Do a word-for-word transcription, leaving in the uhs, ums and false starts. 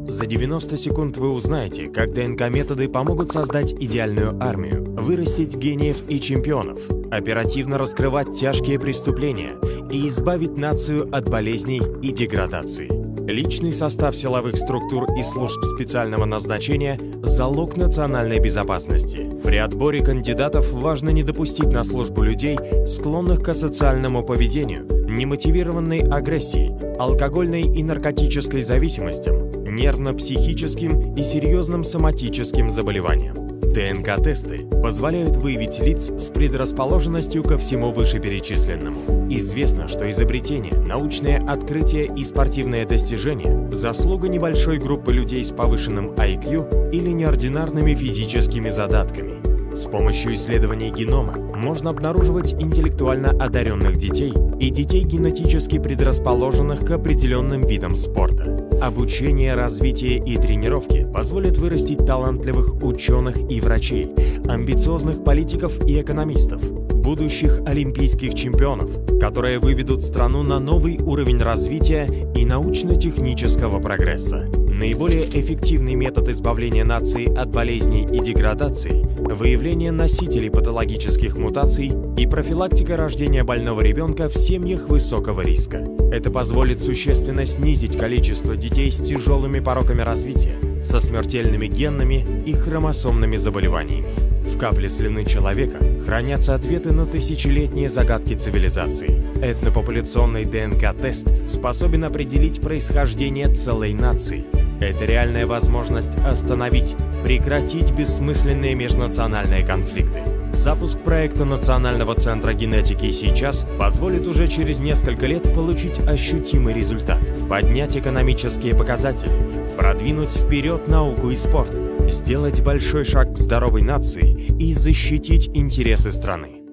За девяносто секунд вы узнаете, как ДНК-методы помогут создать идеальную армию, вырастить гениев и чемпионов, оперативно раскрывать тяжкие преступления и избавить нацию от болезней и деградации. Личный состав силовых структур и служб специального назначения – залог национальной безопасности. При отборе кандидатов важно не допустить на службу людей, склонных к асоциальному поведению, немотивированной агрессии, алкогольной и наркотической зависимостям, нервно-психическим и серьезным соматическим заболеваниям. ДНК-тесты позволяют выявить лиц с предрасположенностью ко всему вышеперечисленному. Известно, что изобретения, научные открытия и спортивные достижения – заслуга небольшой группы людей с повышенным ай кью или неординарными физическими задатками. С помощью исследований генома можно обнаруживать интеллектуально одаренных детей и детей, генетически предрасположенных к определенным видам спорта. Обучение, развитие и тренировки позволят вырастить талантливых ученых и врачей, амбициозных политиков и экономистов, будущих олимпийских чемпионов, которые выведут страну на новый уровень развития и научно-технического прогресса. Наиболее эффективный метод избавления нации от болезней и деградации – выявление носителей патологических мутаций и профилактика рождения больного ребенка в семьях высокого риска. Это позволит существенно снизить количество детей с тяжелыми пороками развития, со смертельными генными и хромосомными заболеваниями. В капле слюны человека хранятся ответы на тысячелетние загадки цивилизации. Этнопопуляционный ДНК-тест способен определить происхождение целой нации. Это реальная возможность остановить, прекратить бессмысленные межнациональные конфликты. Запуск проекта Национального центра генетики сейчас позволит уже через несколько лет получить ощутимый результат, поднять экономические показатели, продвинуть вперед науку и спорт, сделать большой шаг к здоровой нации и защитить интересы страны.